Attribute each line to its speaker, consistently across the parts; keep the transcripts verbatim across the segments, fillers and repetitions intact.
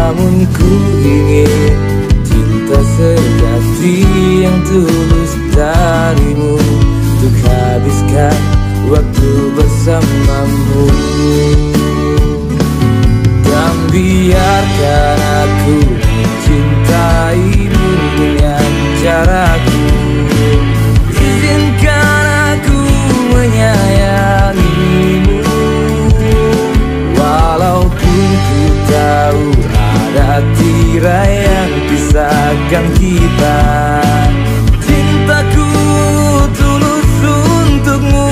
Speaker 1: Namun ku ingin cinta sejati yang tulus darimu, untuk habiskan waktu bersamamu. Dan biarkan aku mencintaimu dengan caraku, izinkan aku menyayangimu. Walaupun ku tahu ada tirai yang pisahkan kita, cintaku tulus untukmu.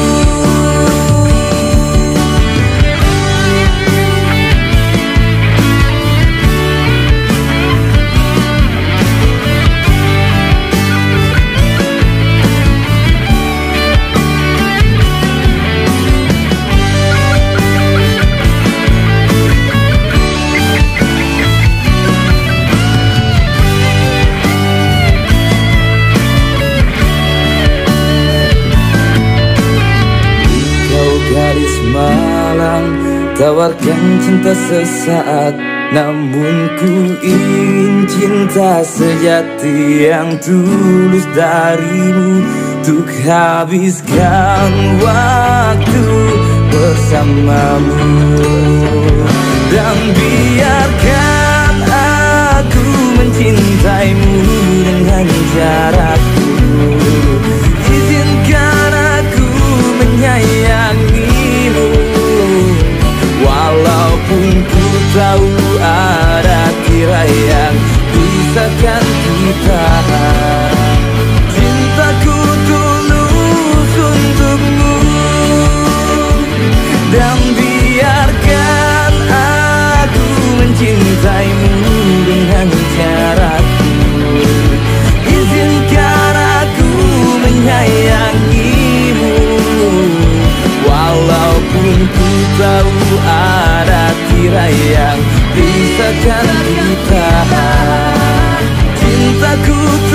Speaker 1: Gadis malang, tawarkan cinta sesaat, namun ku ingin cinta sejati yang tulus darimu, untuk habiskan waktu bersamamu. Dan biarkan aku mencintaimu dengan caraku, izinkan aku menyayangimu. Walaupun ku tahu ada tirai yang pisahkan kita, cintaku tulus untukmu. Dan biarkan aku mencintaimu dengan caraku, izinkan aku menyayangimu. Walaupun ku tahu ada tirai yang pisahkan kita, cintaku